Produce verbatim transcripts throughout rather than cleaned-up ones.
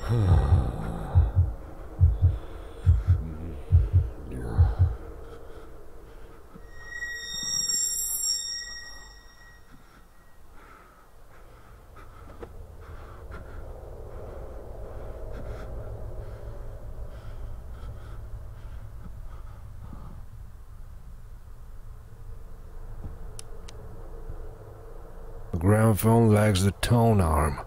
The gramophone lacks the tone arm.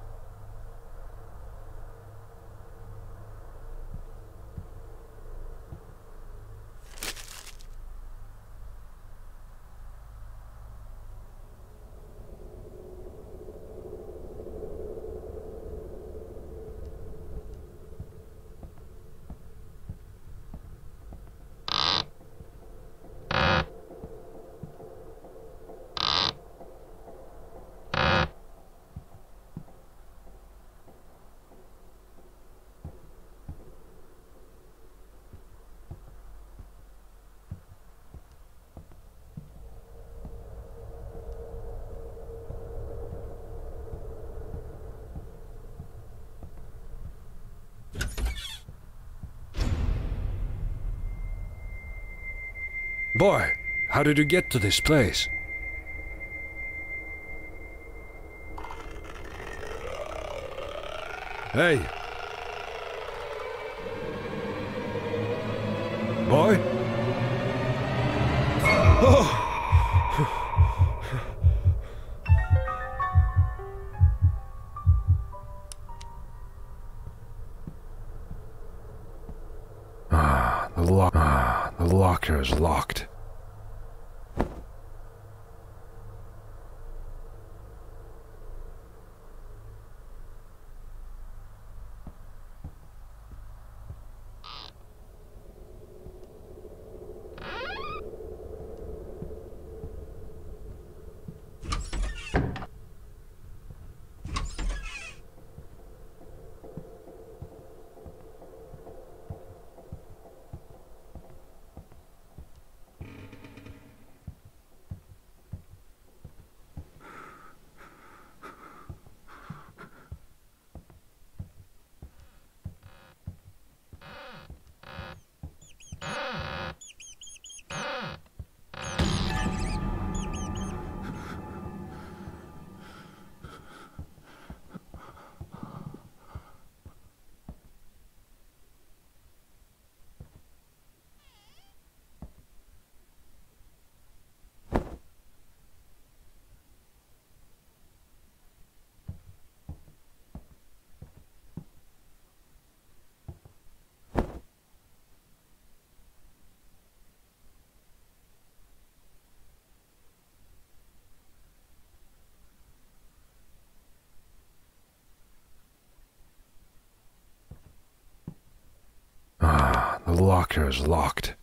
Boy, how did you get to this place? Hey! Boy? Oh! Ah, the lock. Ah, the locker is locked. Ah, the locker is locked.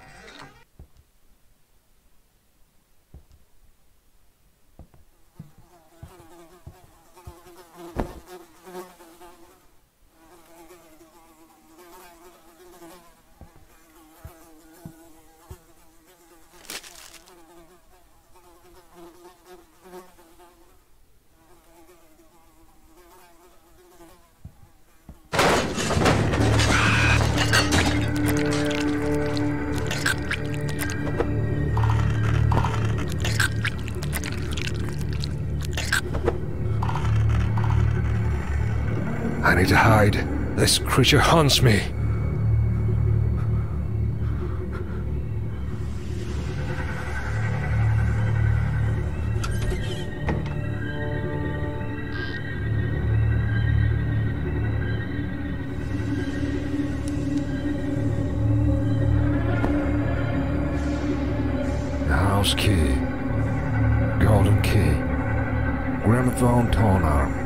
I need to hide. This creature haunts me. The house key. Golden key. Gramophone tone arm.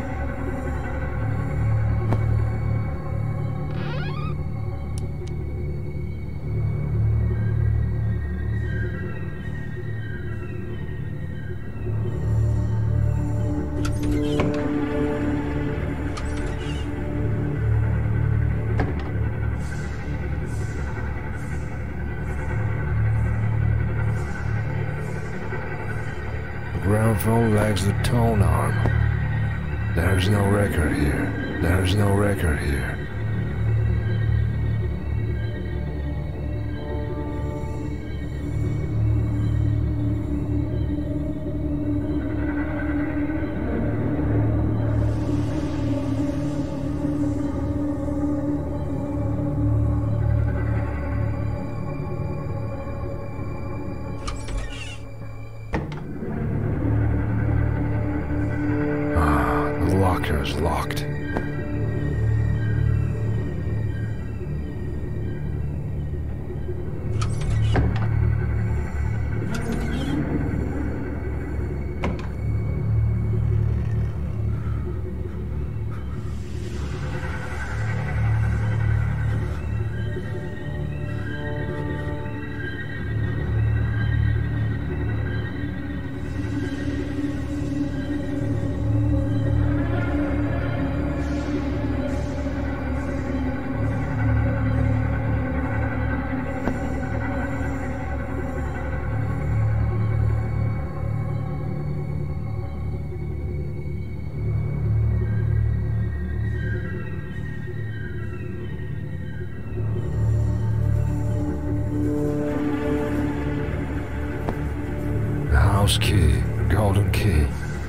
The gramophone lacks the tone arm. There is no record here. There is no record here. Is locked. Key, golden key.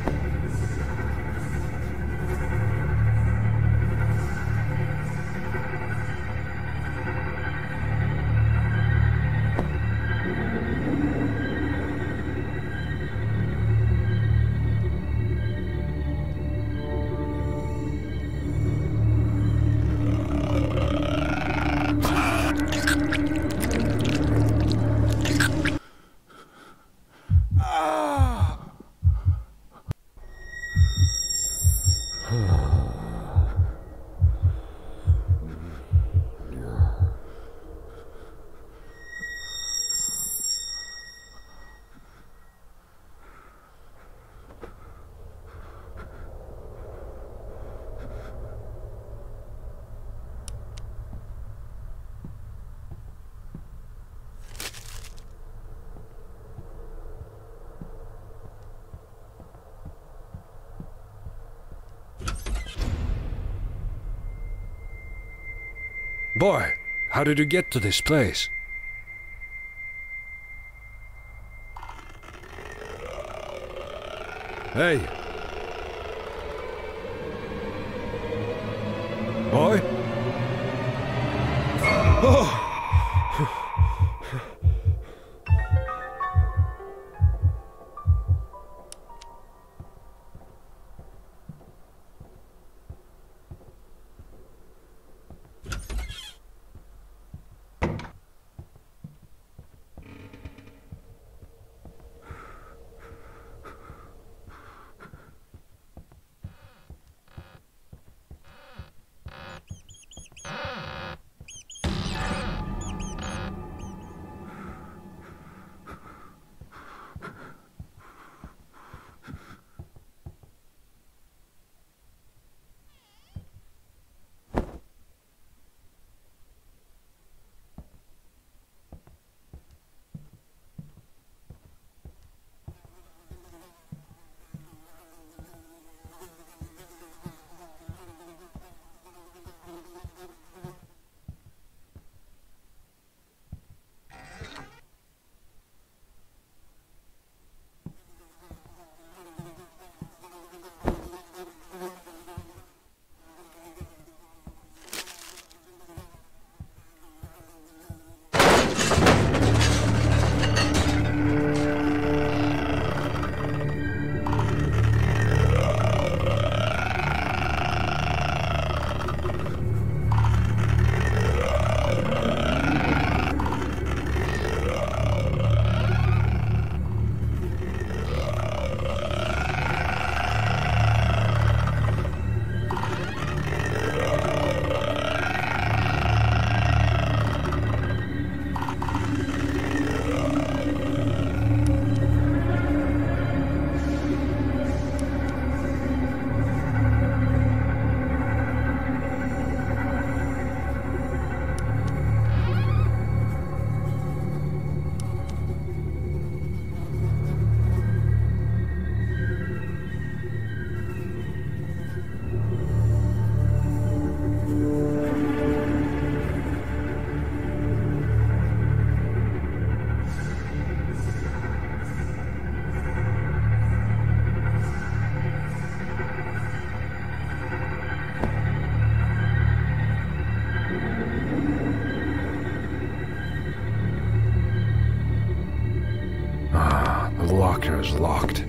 Boy, how did you get to this place? Hey! Boy? Oh! locker is locked.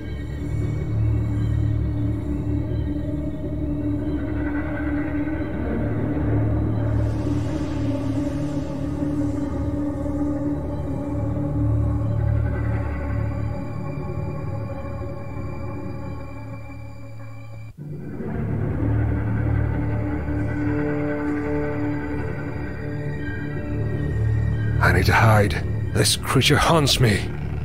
I need to hide. This creature haunts me.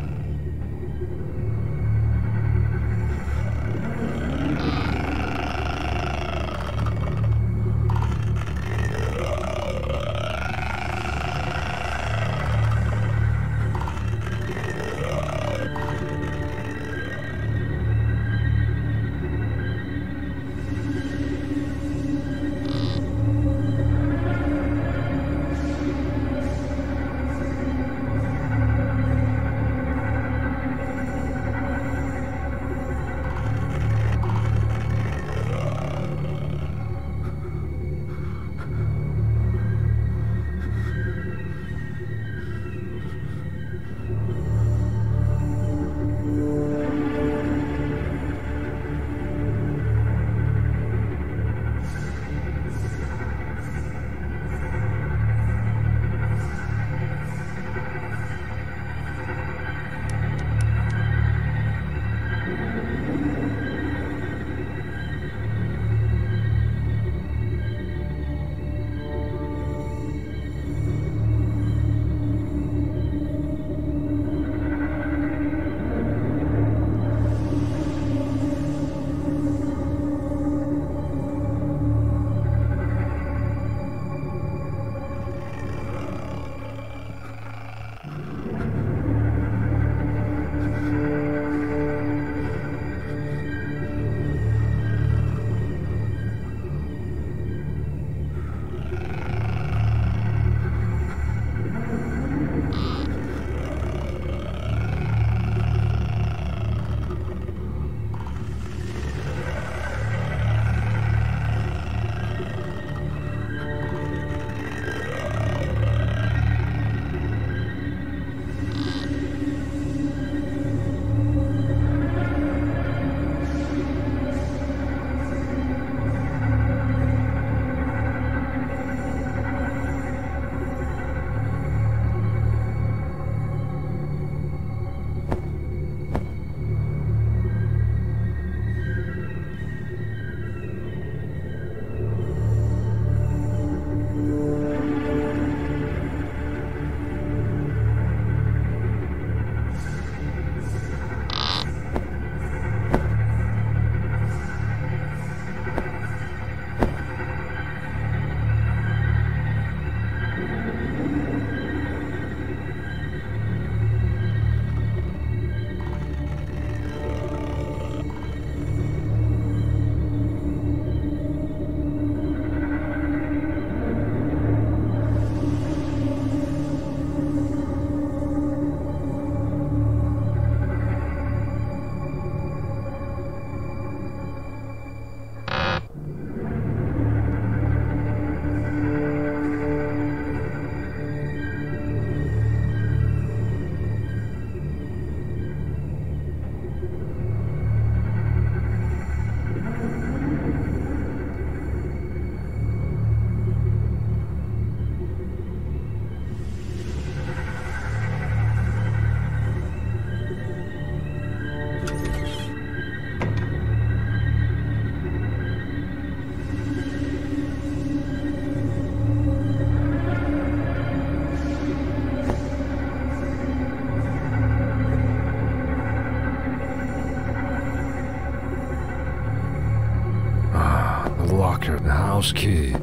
locker and the house key.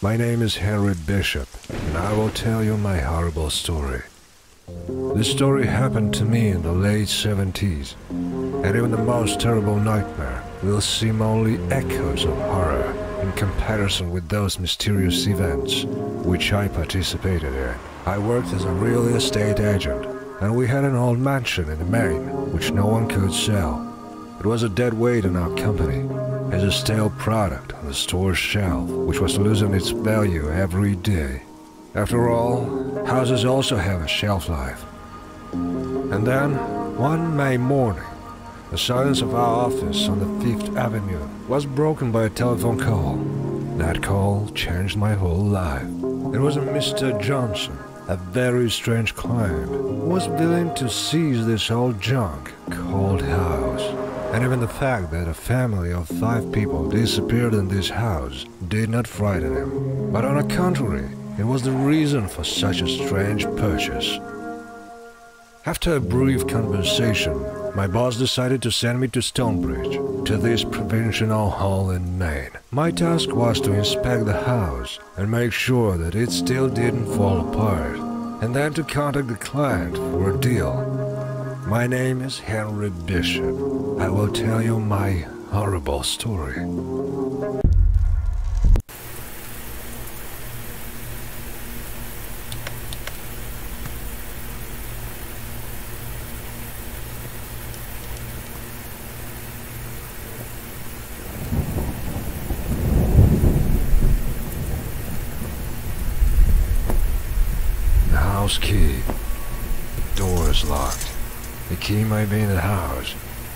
My name is Henry Bishop, and I will tell you my horrible story. This story happened to me in the late seventies, and even the most terrible nightmare will seem only echoes of horror in comparison with those mysterious events which I participated in. I worked as a real estate agent, and we had an old mansion in Maine which no one could sell. It was a dead weight in our company, as a stale product on the store's shelf, which was losing its value every day. After all, houses also have a shelf life. And then, one May morning, the silence of our office on the Fifth Avenue was broken by a telephone call. That call changed my whole life. It was a Mister Johnson, a very strange client, who was willing to seize this old junk called house. And even the fact that a family of five people disappeared in this house did not frighten him. But on the contrary, it was the reason for such a strange purchase. After a brief conversation, my boss decided to send me to Stonebridge, to this provincial hall in Maine. My task was to inspect the house and make sure that it still didn't fall apart, and then to contact the client for a deal. My name is Henry Bishop. I will tell you my horrible story. House key. Door is locked. The key might be in the house.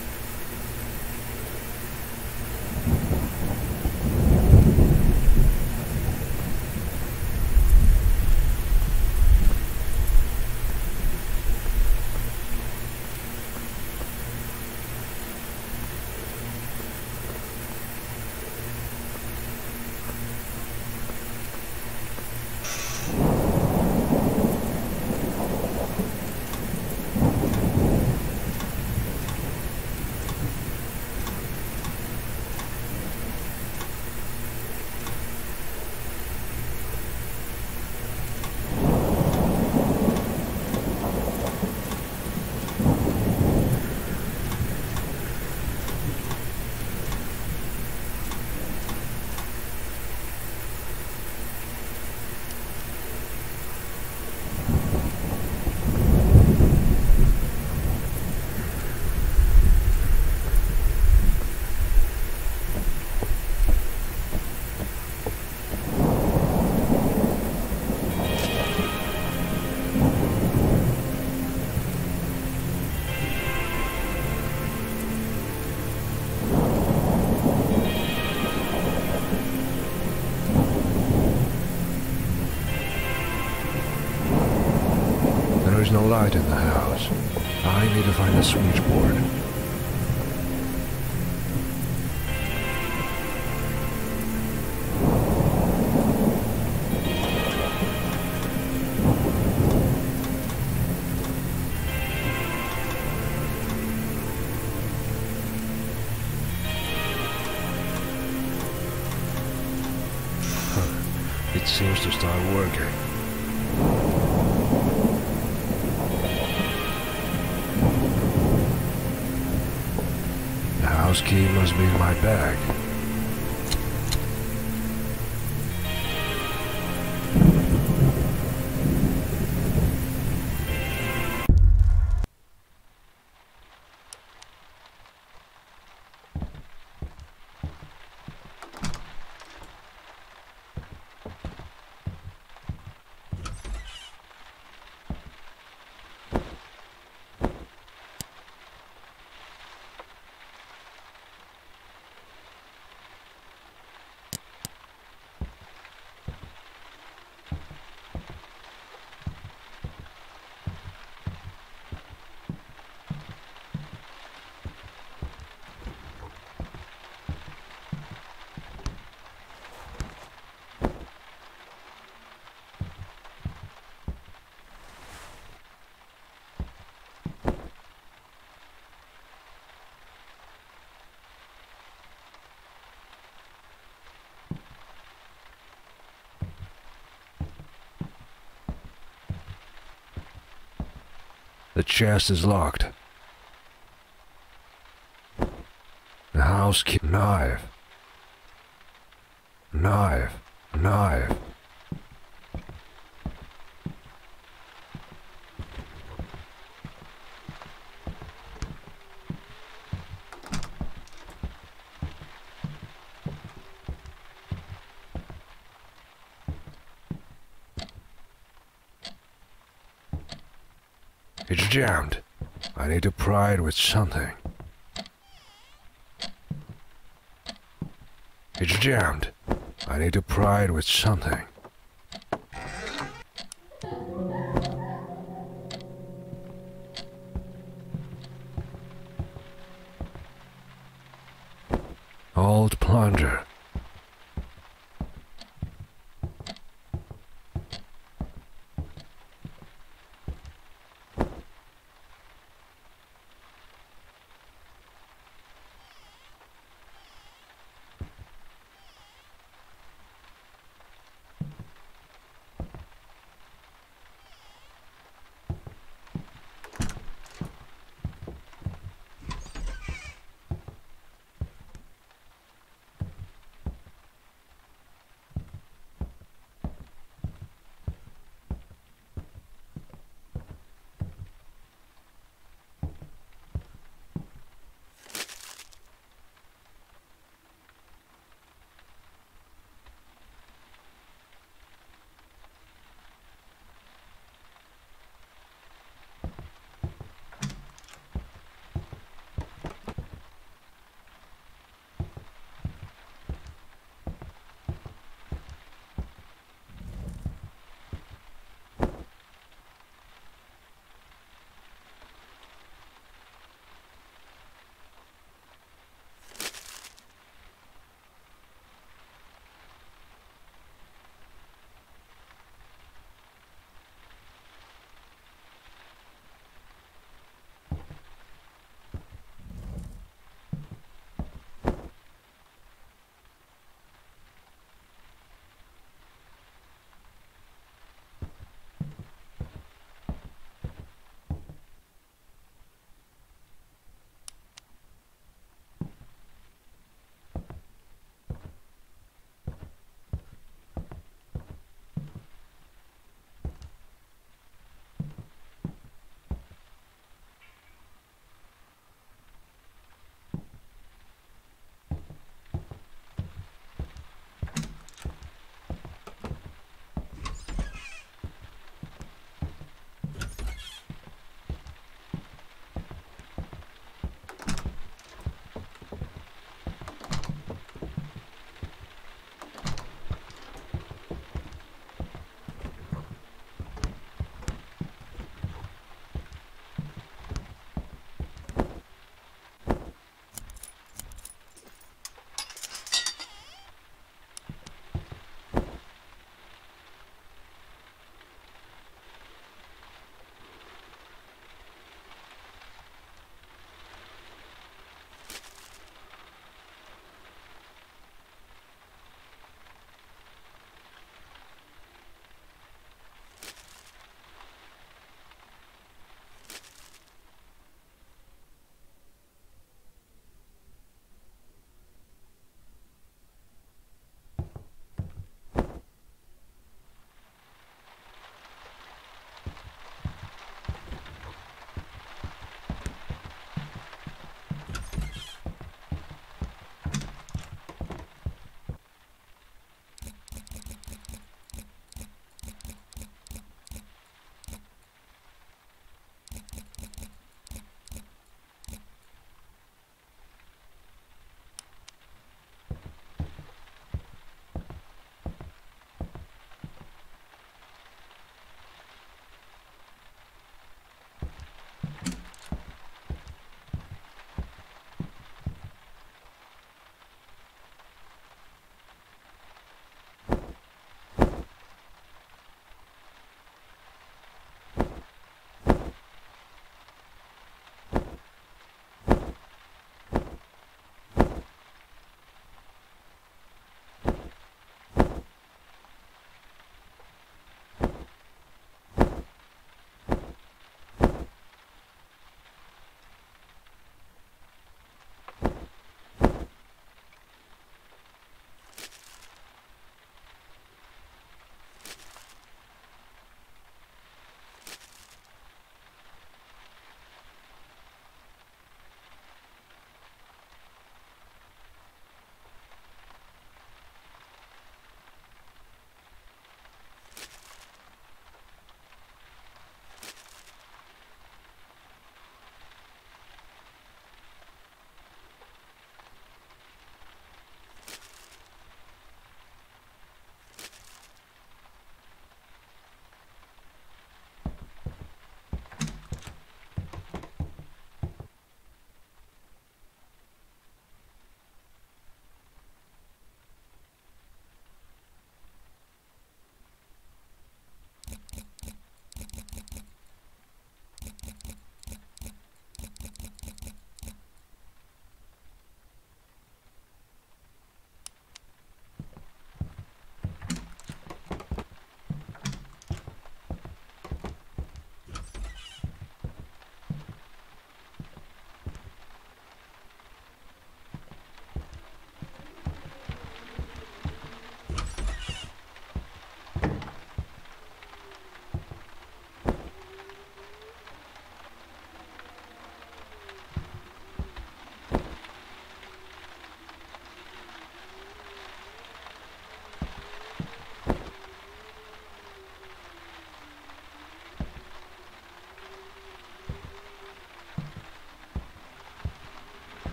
There is no light in the house. I need to find a switchboard. It seems to start working. The house key must be in my bag. The chest is locked. The house key. Knife. Knife. Knife. It's jammed. I need to pry it with something. It's jammed. I need to pry it with something. Old plunger.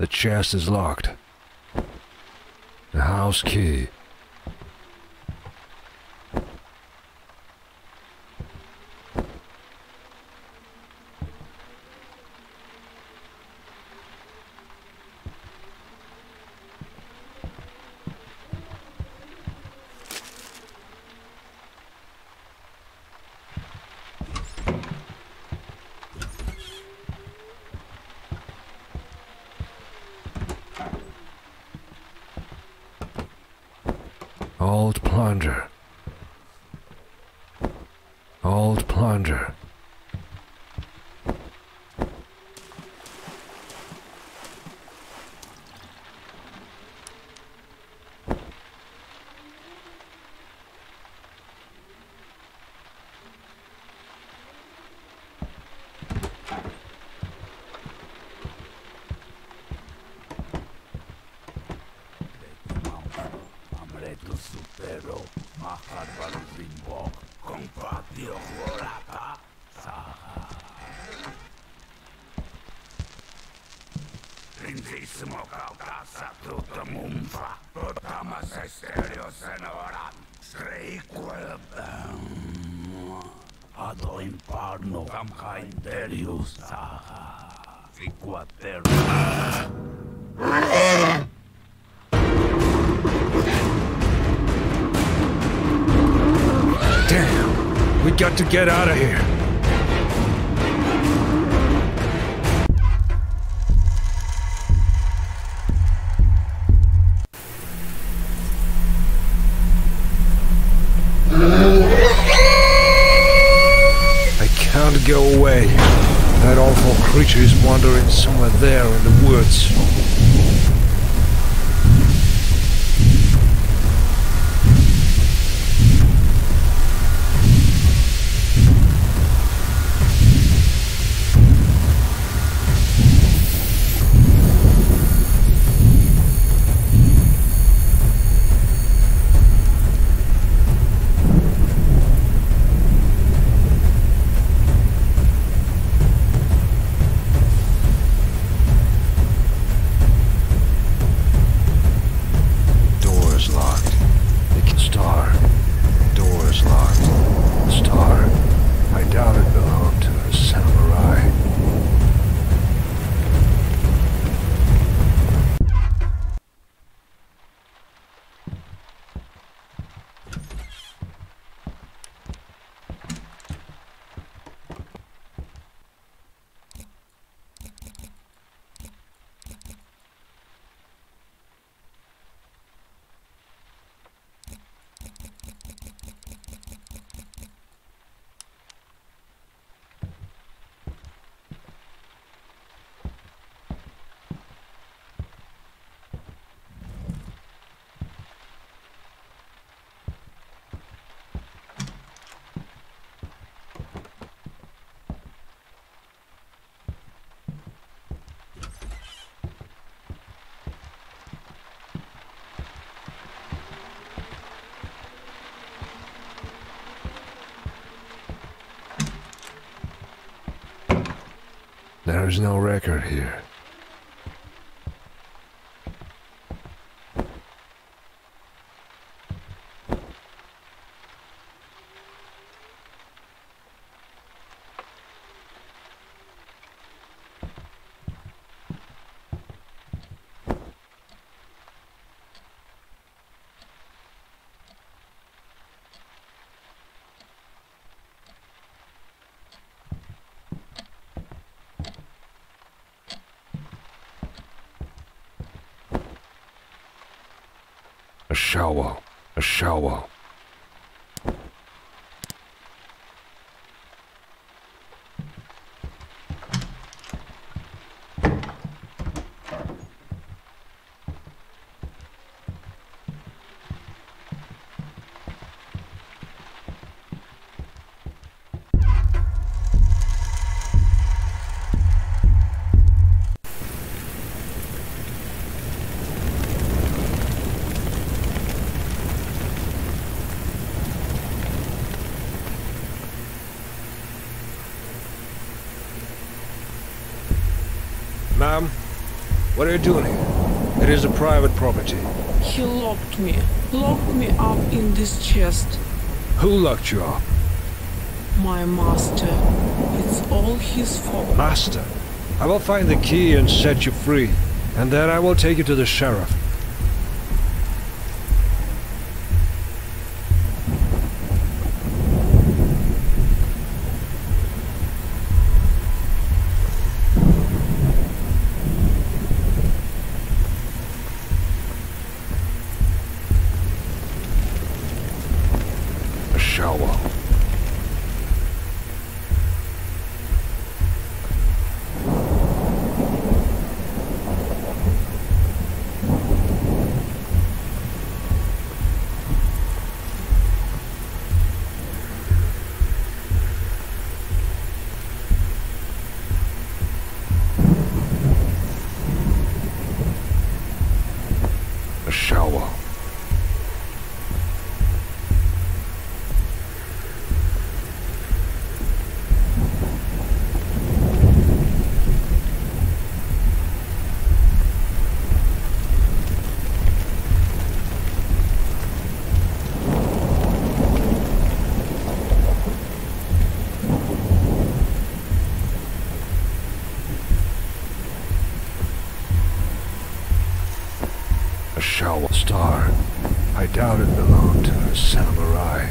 The chest is locked. The house key. Old plunger. Old plunger. Damn, we got to get out of here. I can't go away. That awful creature is wandering somewhere there in the woods. There is no record here. A shower, a shower. What are you doing here? It is a private property. He locked me. Locked me up in this chest. Who locked you up? My master. It's all his fault. Master? I will find the key and set you free. And then I will take you to the sheriff. A shovel. A shovel. A shovel star. I doubt it belonged to a samurai.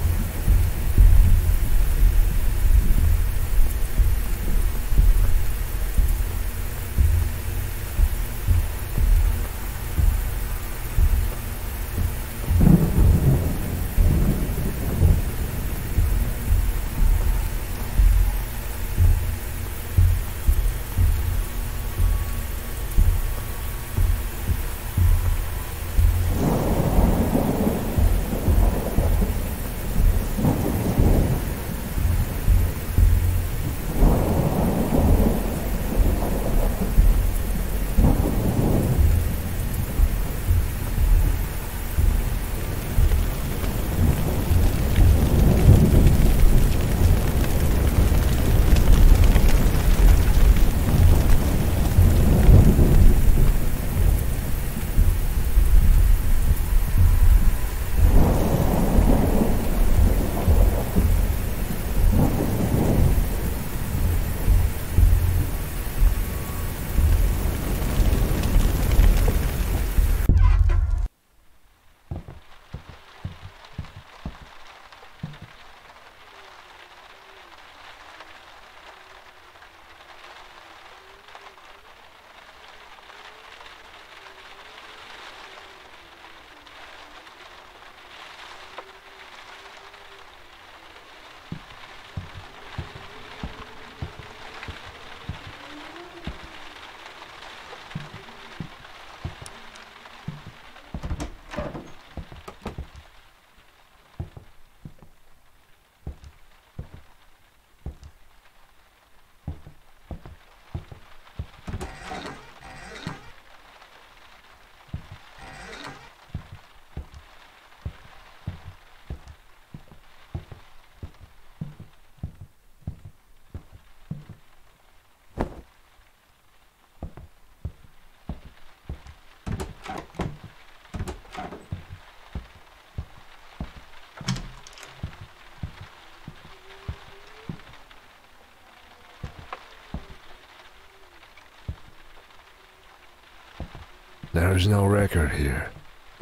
There is no record here.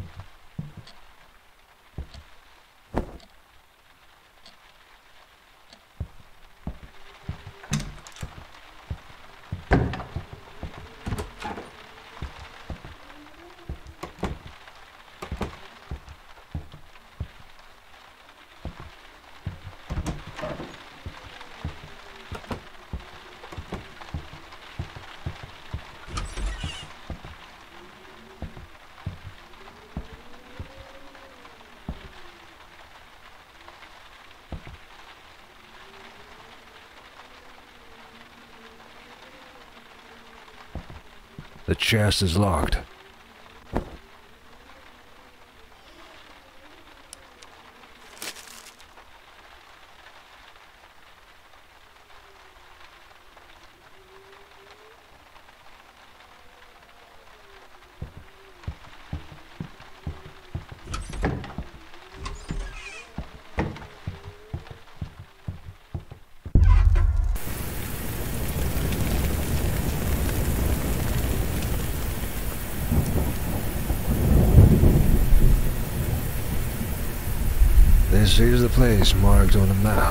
The chest is locked. This is the place marked on the map.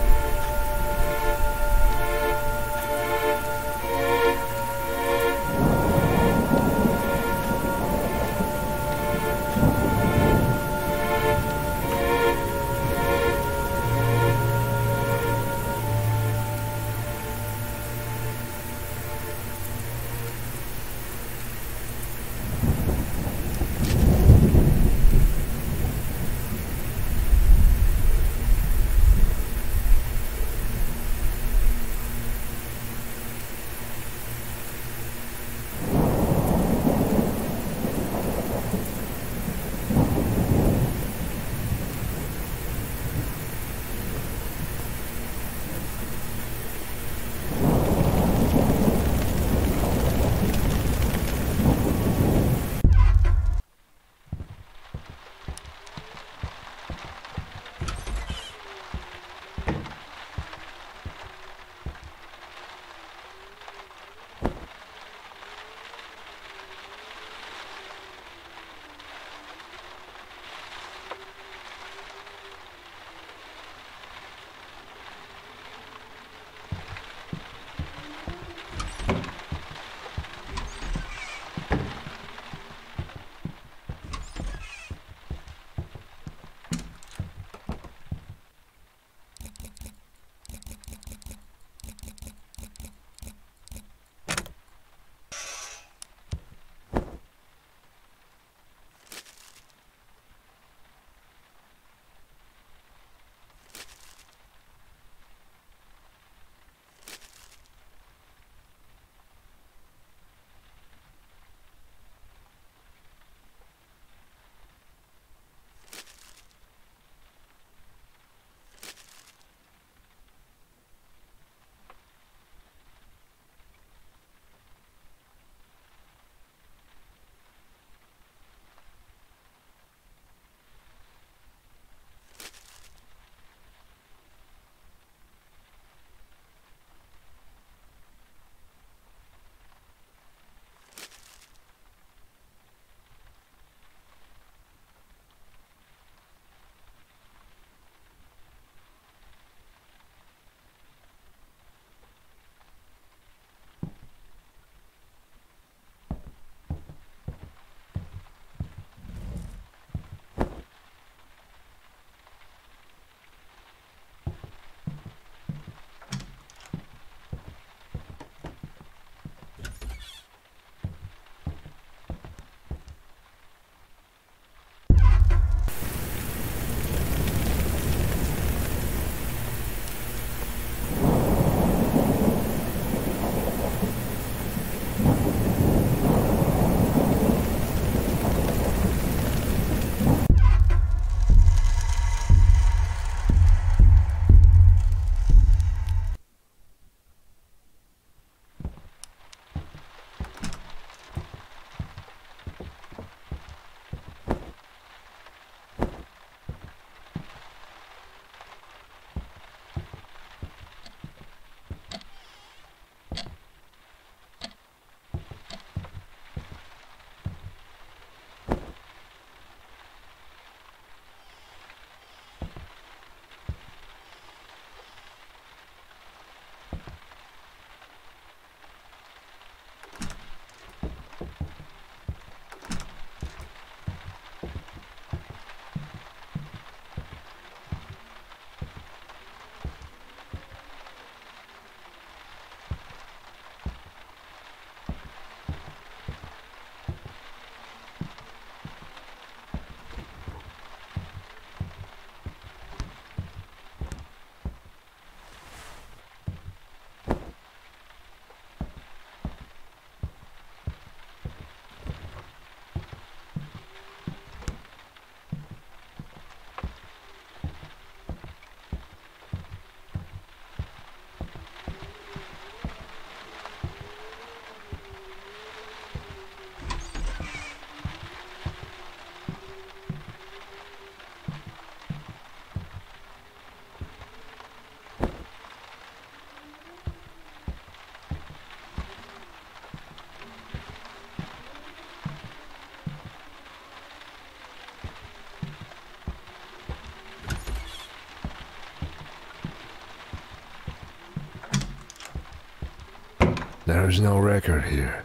There's no record here.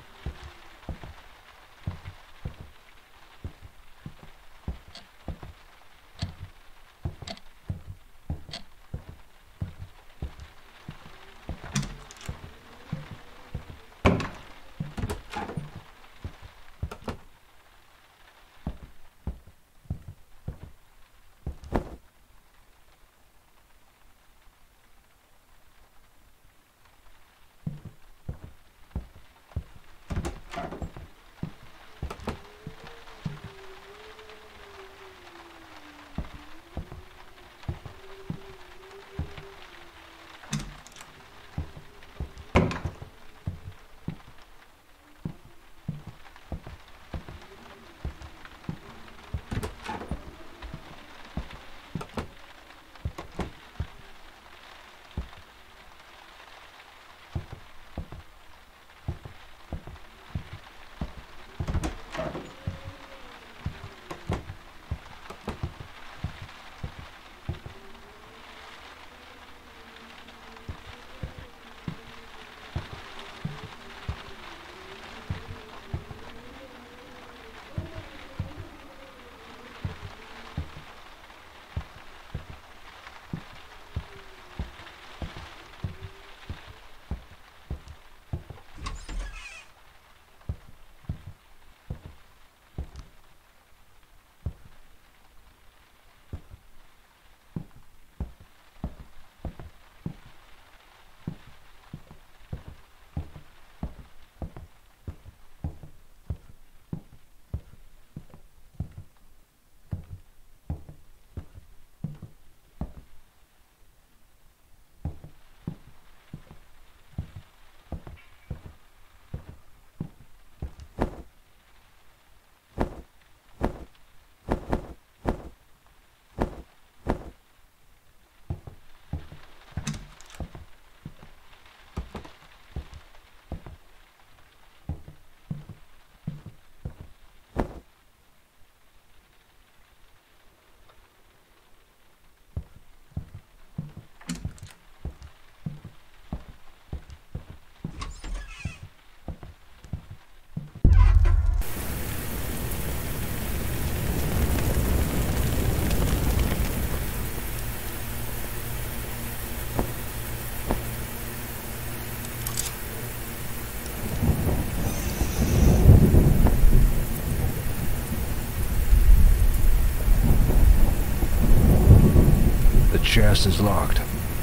The chest is locked.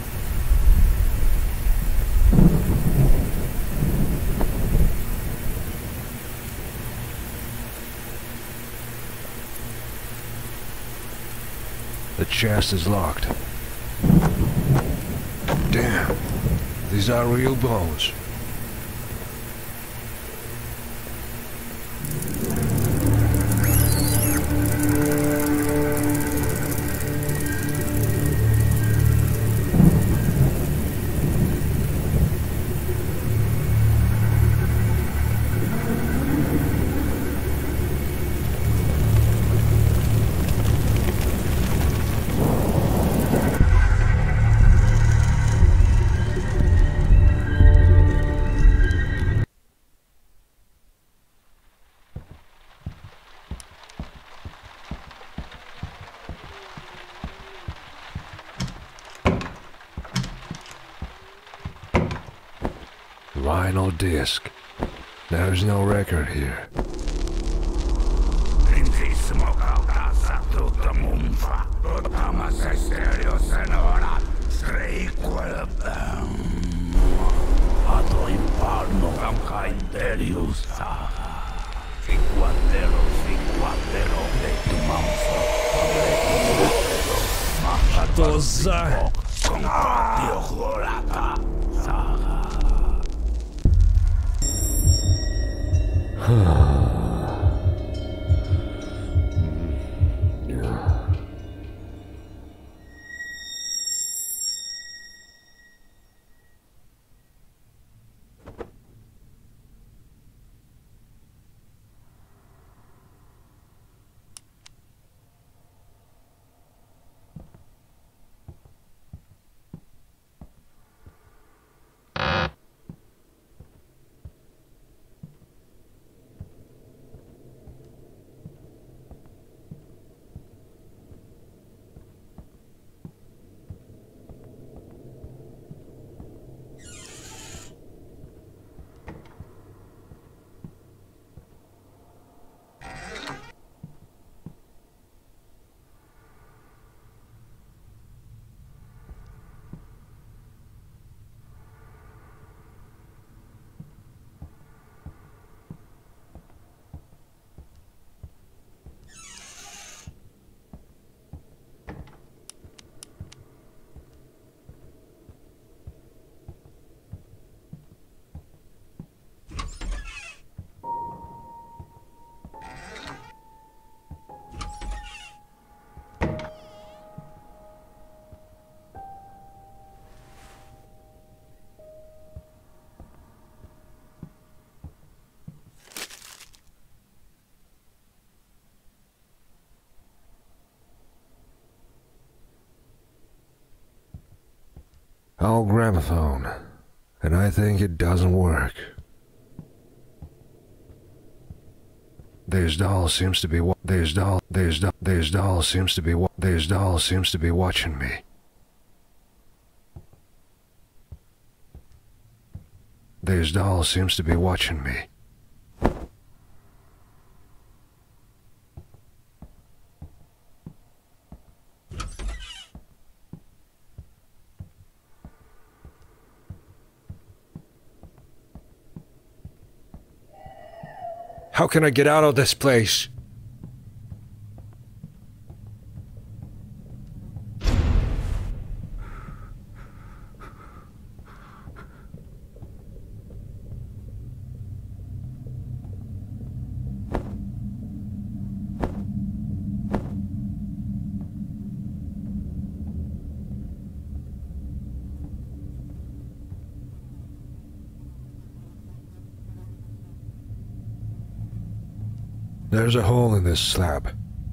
The chest is locked. Damn, these are real bones. Vinyl disc. There's no record here. Что за... Old gramophone, and I think it doesn't work. This doll seems to be wa- this doll this doll this doll seems to be wa- this doll seems to be watching me. This doll seems to be watching me. How can I get out of this place? There's a hole in this slab.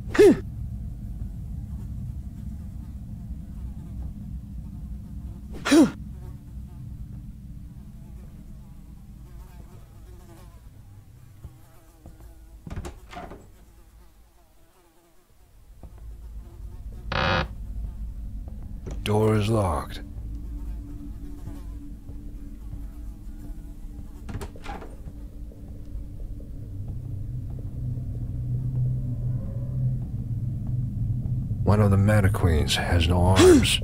Door is locked. One of the mannequins has no arms.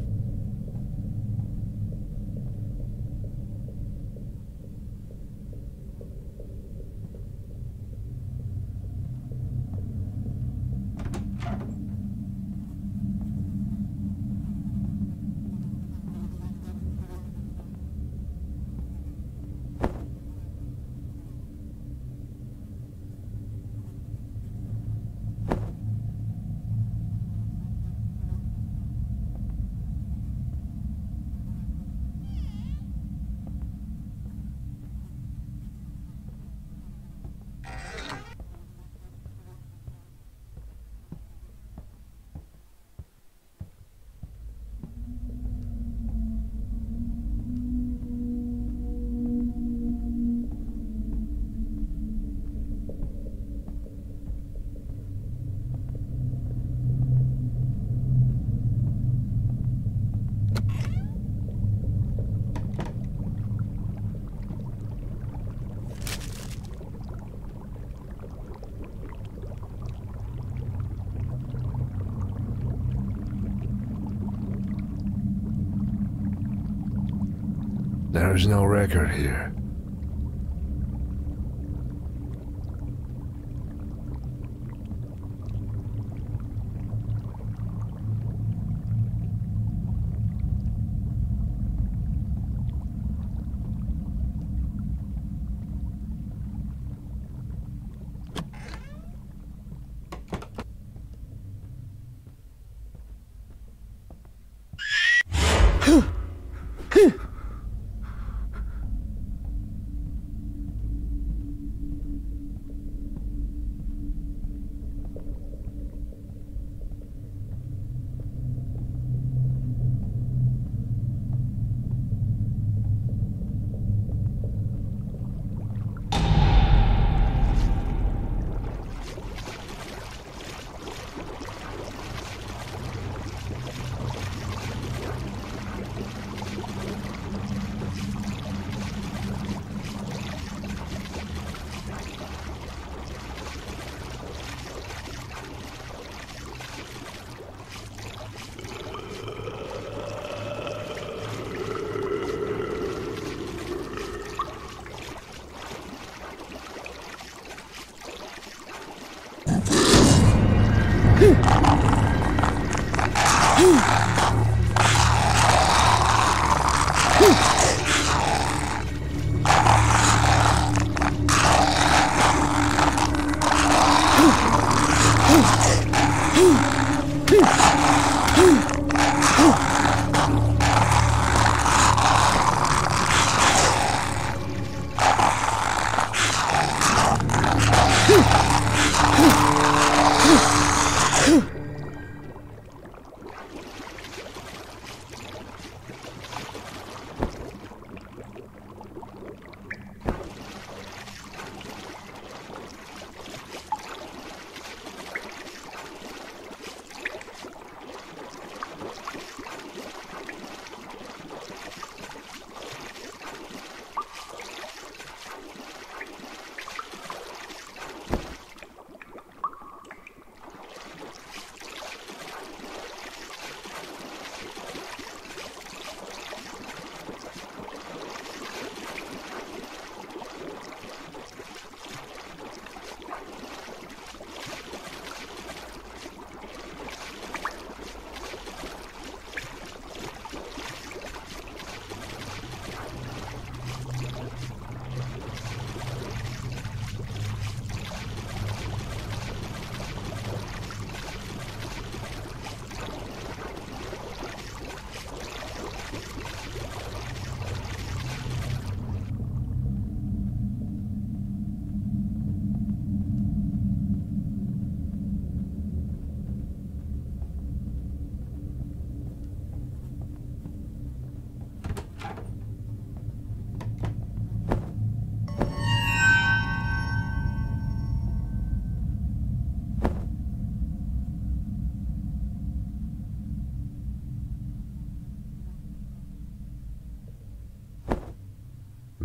There is no record here.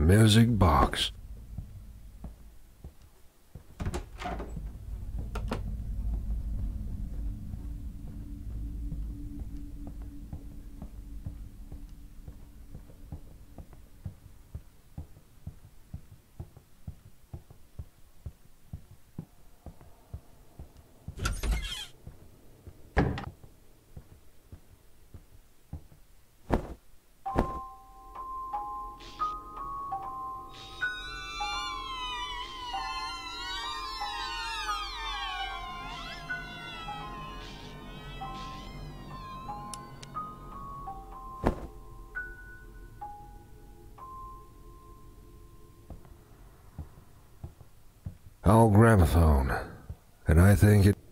music box. Old gramophone, and I think it...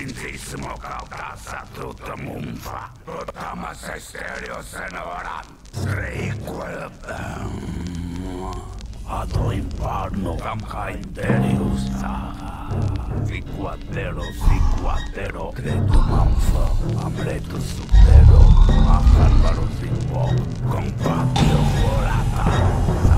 Grandissimo cautassa tutto mumfa. Totamas esterios en oran. Requel. Ado imparno camca interius. Fiquatero, fiquatero. Credo manfa. Amleto supero. Afalvaro simpo. Compatio volata.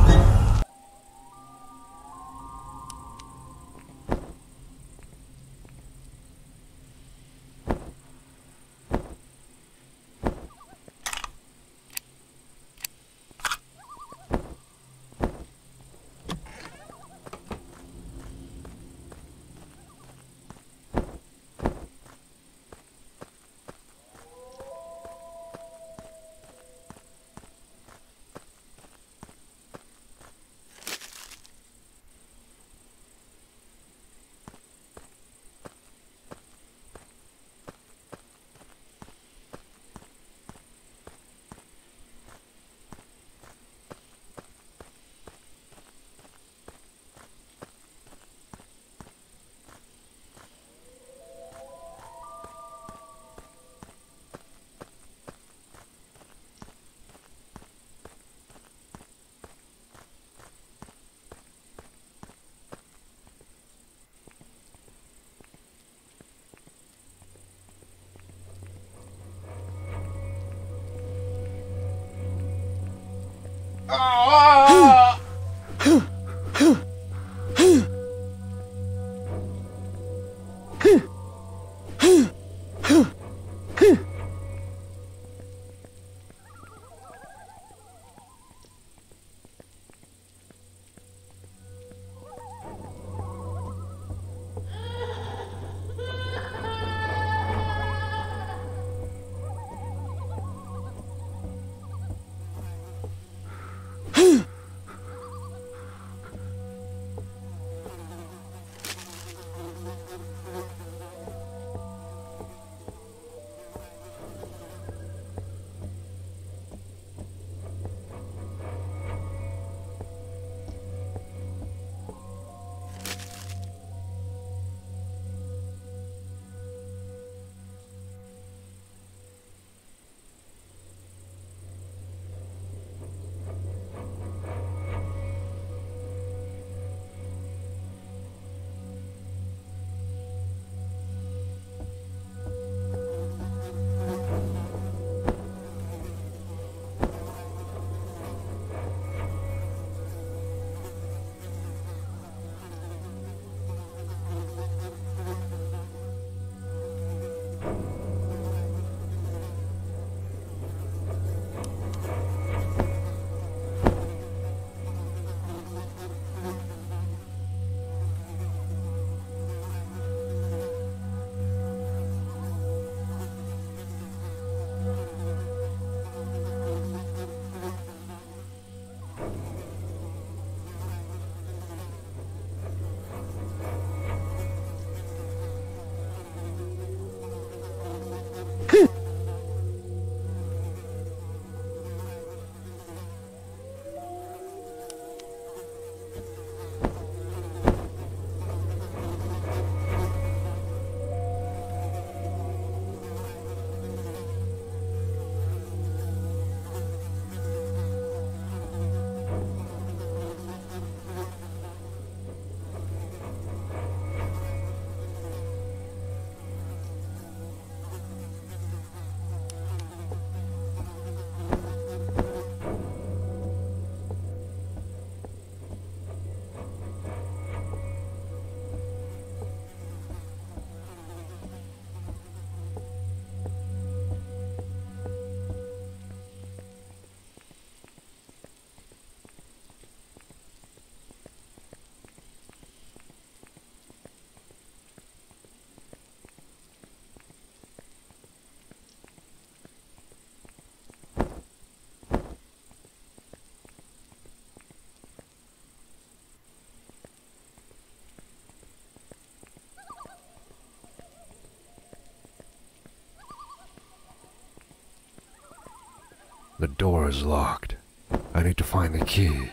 The door is locked. I need to find the key.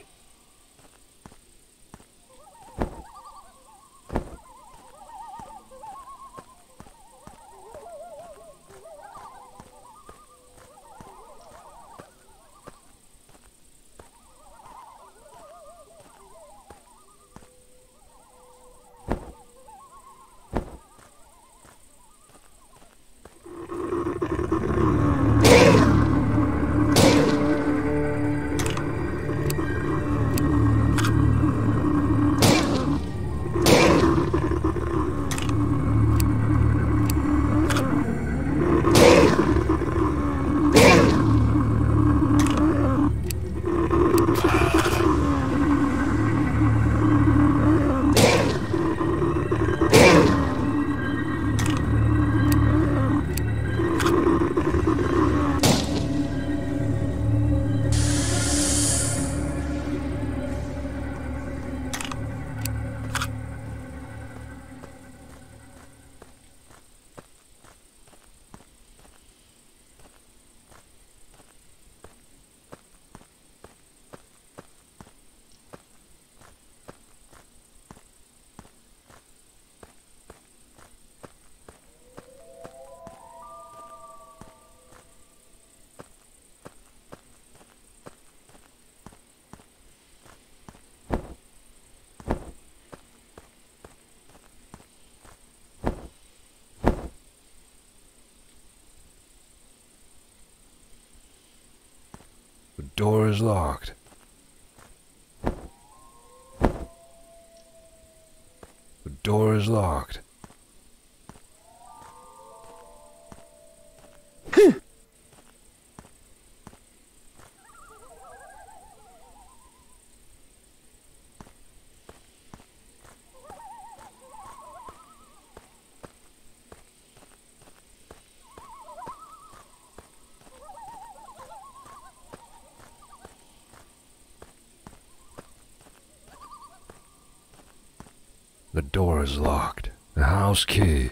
door is locked. The door is locked. The door is locked. The house key.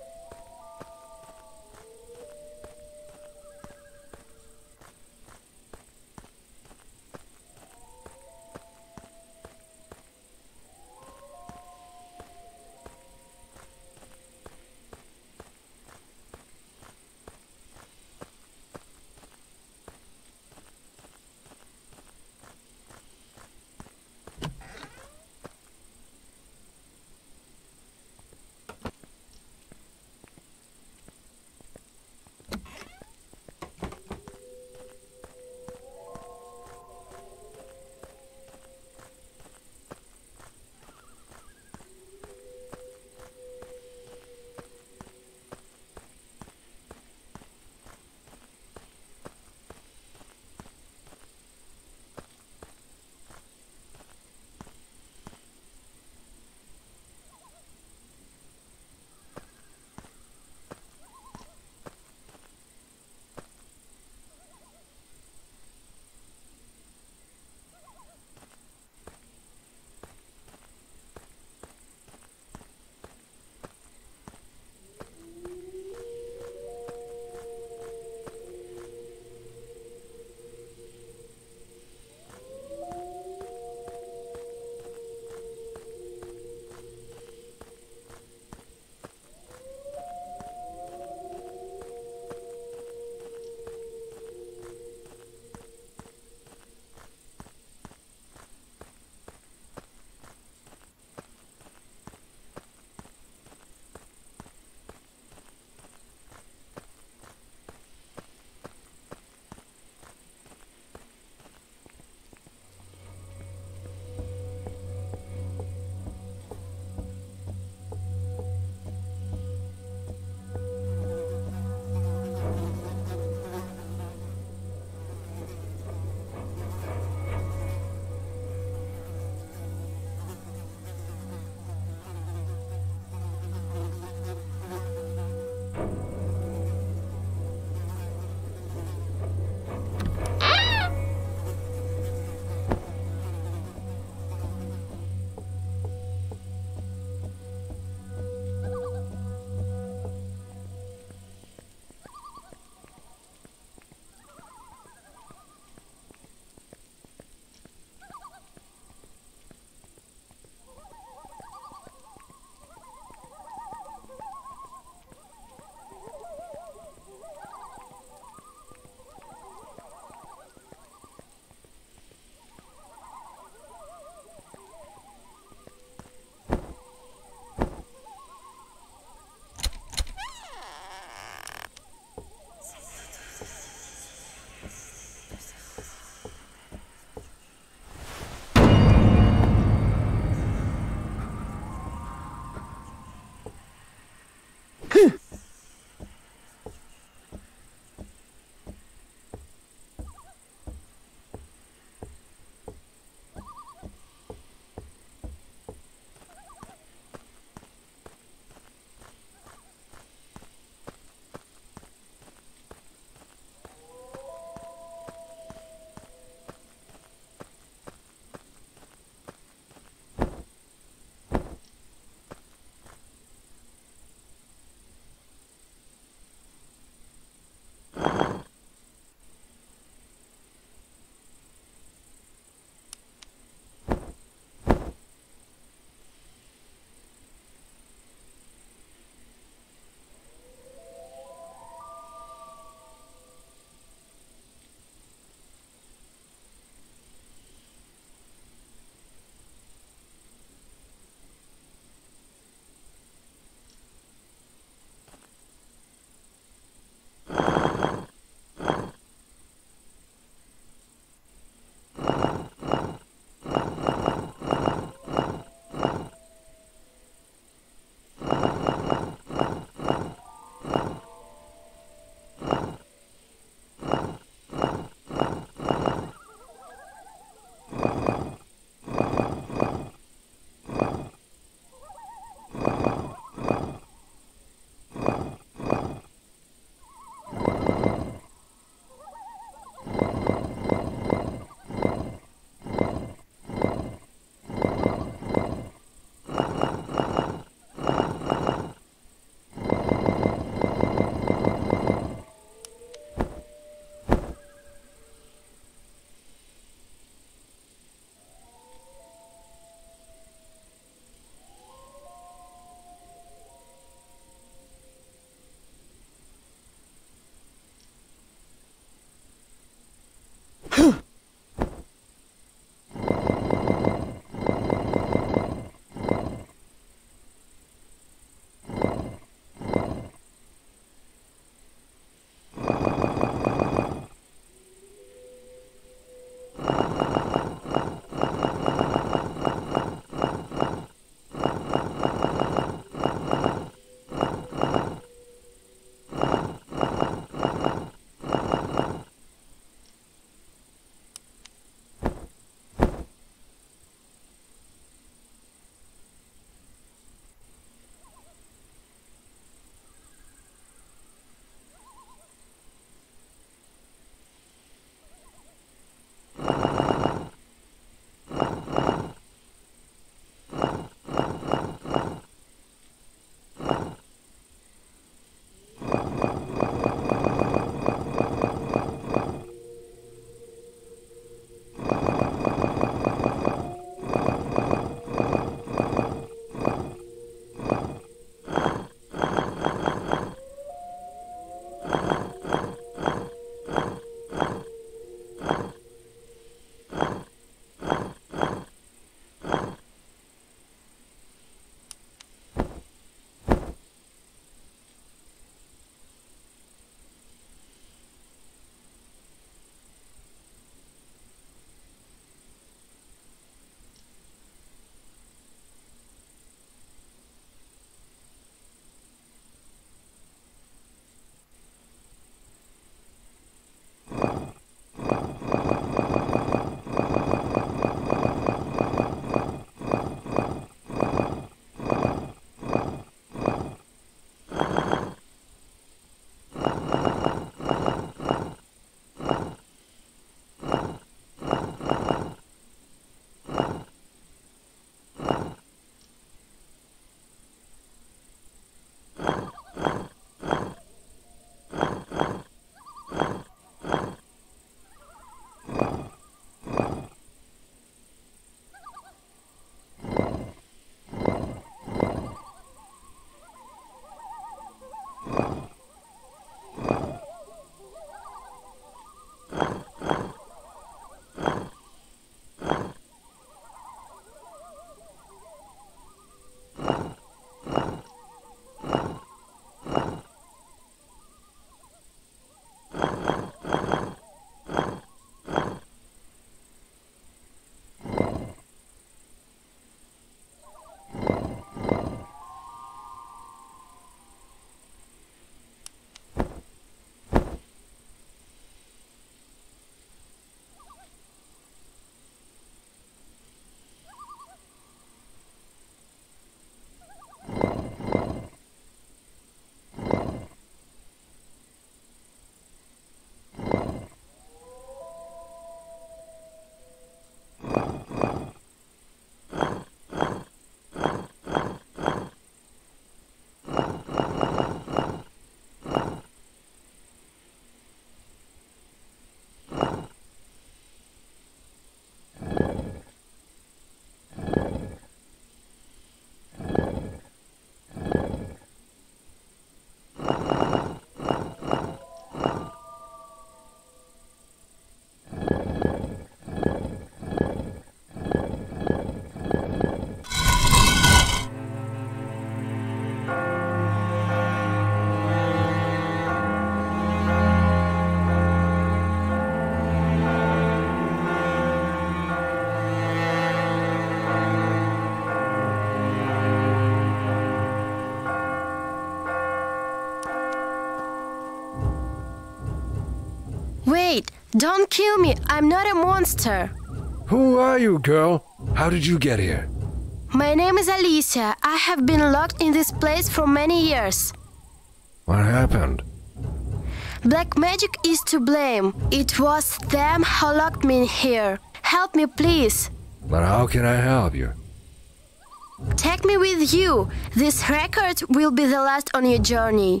Don't kill me, I'm not a monster. Who are you, girl? How did you get here? My name is Alicia. I have been locked in this place for many years. What happened? Black magic is to blame. It was them who locked me in here. Help me, please. But how can I help you? Take me with you. This record will be the last on your journey.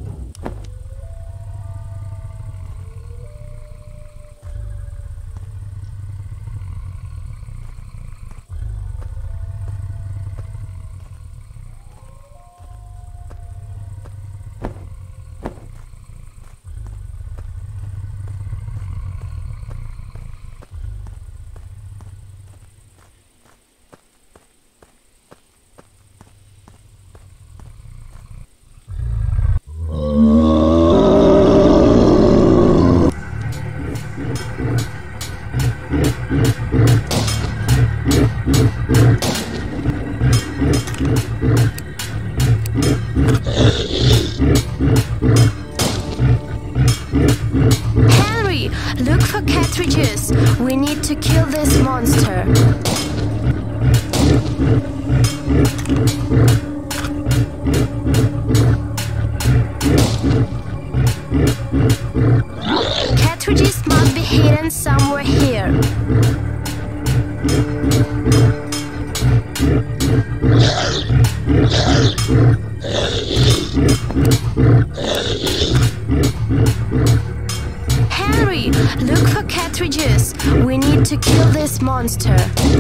Henry, look for cartridges. We need to kill this monster. Cartridges must be hidden somewhere here. Henry, look for cartridges. We need to kill this monster.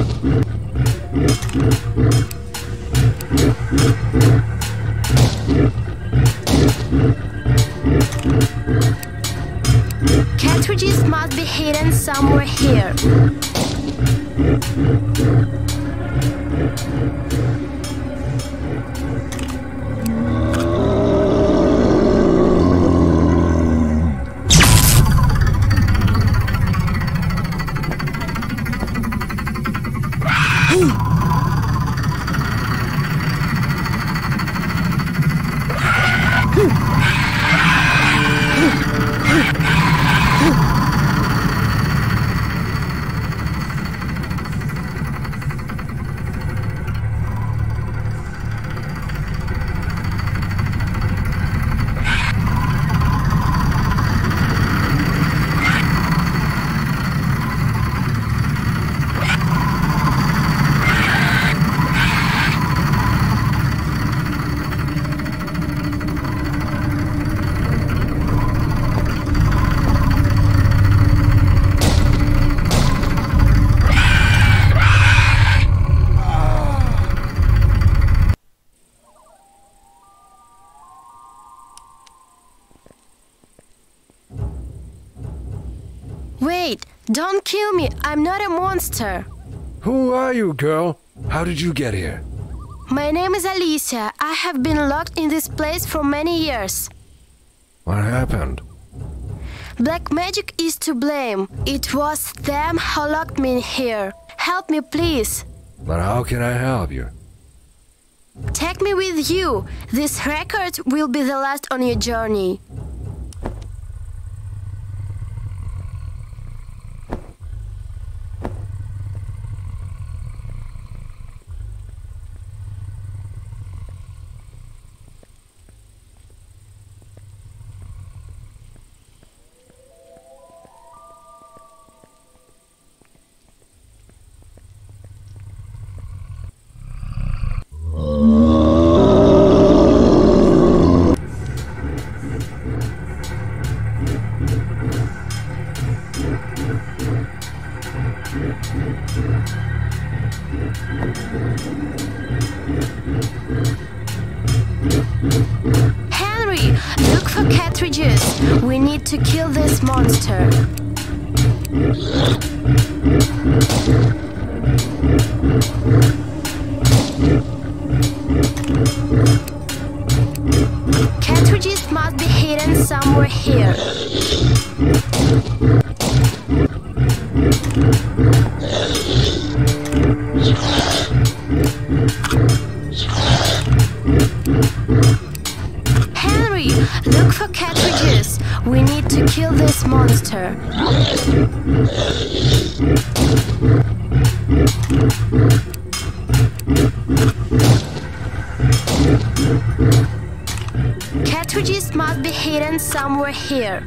Cartridges must be hidden somewhere here. Wait, don't kill me. I'm not a monster. Who are you, girl? How did you get here? My name is Alicia. I have been locked in this place for many years. What happened? Black magic is to blame. It was them who locked me in here. Help me, please. But how can I help you? Take me with you. This record will be the last on your journey. Henry, look for cartridges. We need to kill this monster. Cartridges must be hidden somewhere here. Henry, look for cartridges. We need to kill this monster. Cartridges must be hidden somewhere here.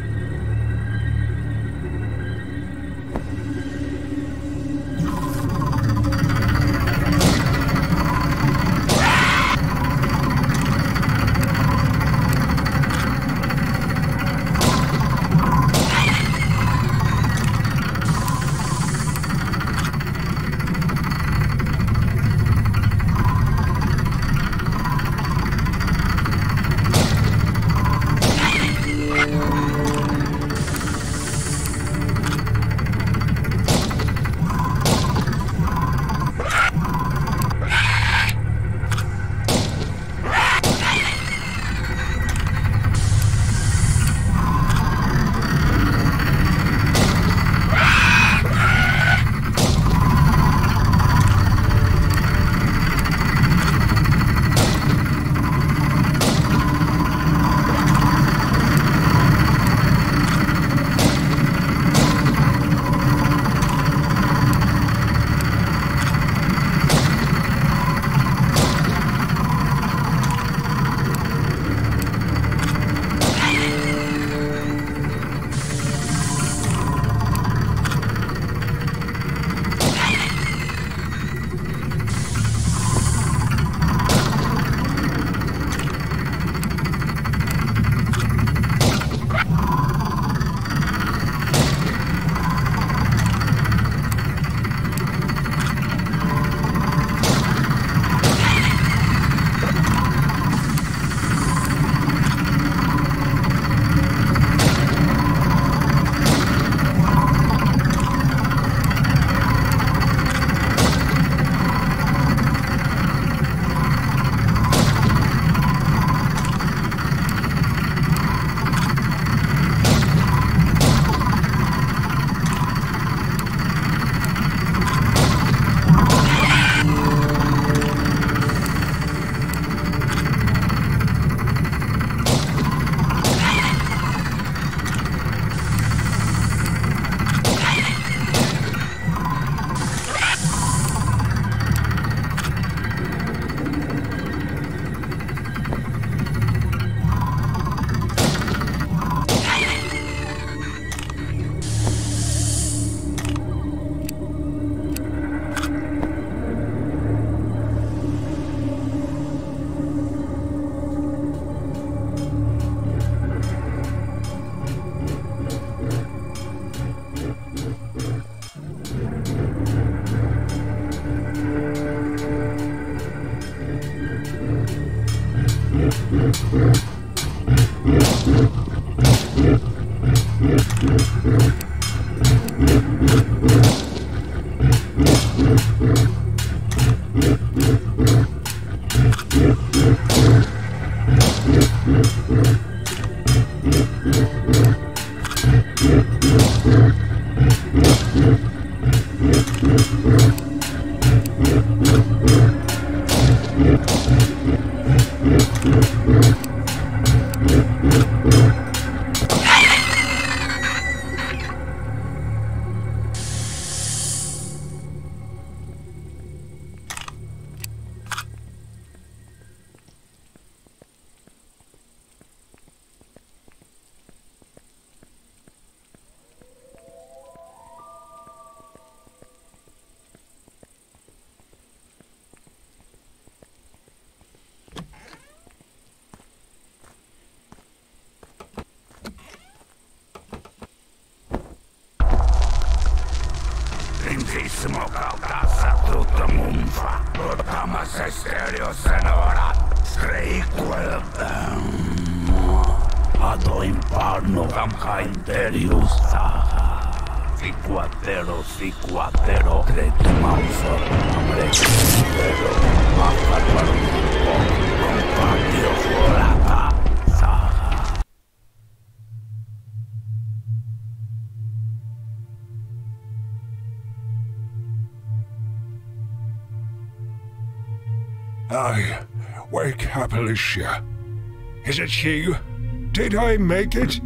I wake up, Alicia. Is it you? Did I make it?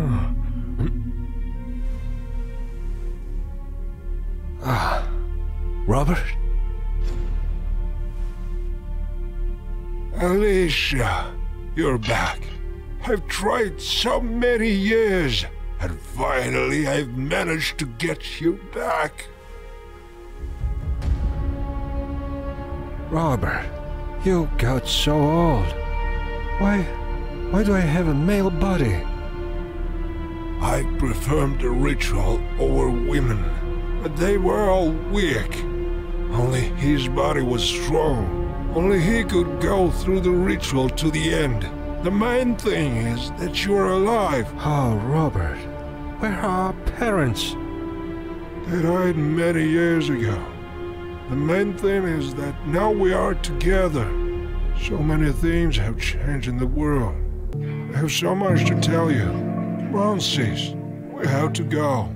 Ah, Robert? Alicia, you're back. I've tried so many years, and finally I've managed to get you back. Robert, you got so old. Why, why do I have a male body? I performed the ritual over women, but they were all weak. Only his body was strong. Only he could go through the ritual to the end. The main thing is that you're alive. Oh, Robert, where are our parents? They died many years ago. The main thing is that now we are together. So many things have changed in the world. I have so much to tell you. Come on, sis. We have to go.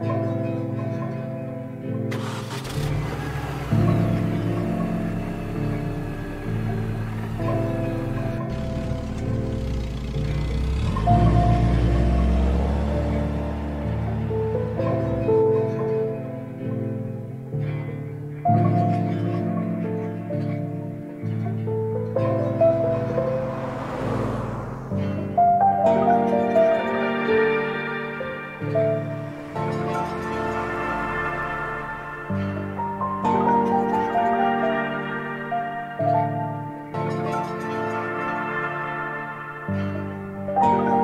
Thank you.